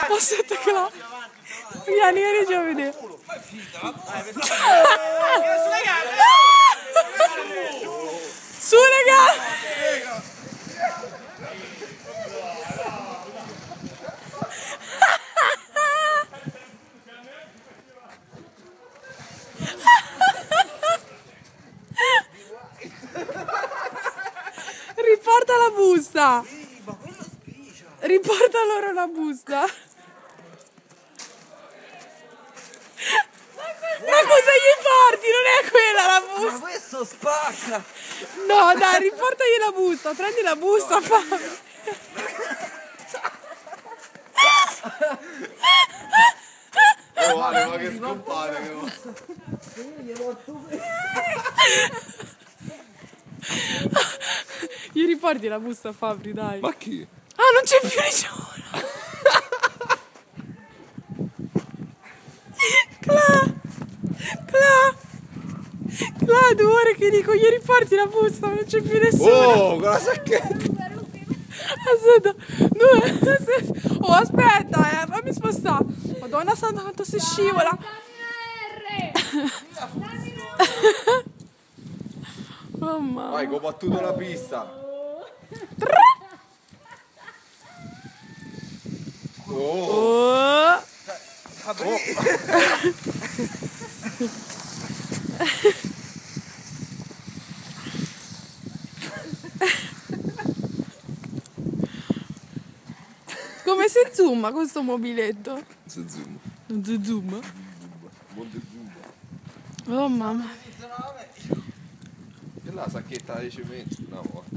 Aspetta che la... Vieni già a vedere. Su raga! Riporta la busta! Riporta loro la busta! Ma cosa gli porti? Non è quella la busta! Ma questo spacca! No dai, riportagli la busta, prendi la busta, Fabio! Oh guarda, ma che scompare che Gli riporti la busta a Fabri, dai! Ma chi? Ah, non c'è più Ligione! Cla, 2 ore che dico, gli riporti la busta, non c'è più nessuno! Oh, con la sacchetta! Aspetta, aspetta. Oh, aspetta, fammi spostare! Madonna santa, quanto si scivola! Oh mamma! Vai, che ho battuto la pista! Oh! Oh. Come si zooma questo mobiletto? Se zoom. Non si zooma? Monte zoom. Oh mamma. E la sacchetta di cemento? No.